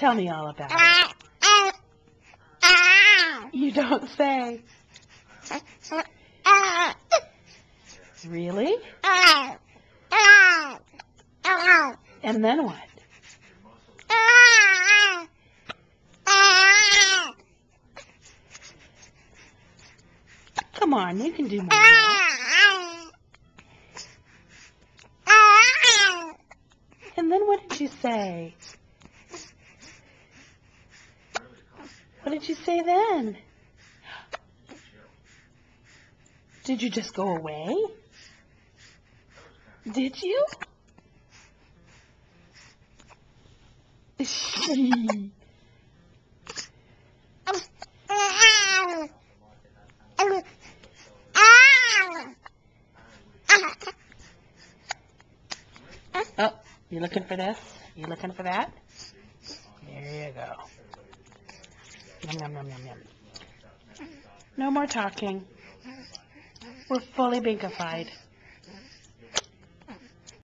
Tell me all about it. You don't say. Really? And then what? Come on, you can do more than that. And then what did you say? What did you say then? Did you just go away? Did you? Oh, you looking for this? You looking for that? There you go. Yum, yum, yum, yum, yum. No more talking. We're fully binkified.